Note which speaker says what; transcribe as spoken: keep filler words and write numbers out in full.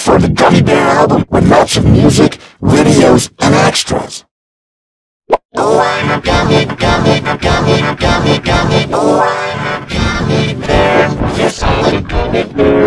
Speaker 1: for the Gummy Bear album with lots of music, videos, and extras. Oh, I'm a gummy, gummy, gummy, gummy, gummy. Oh, I'm a gummy bear. Yes, I'm a gummy bear.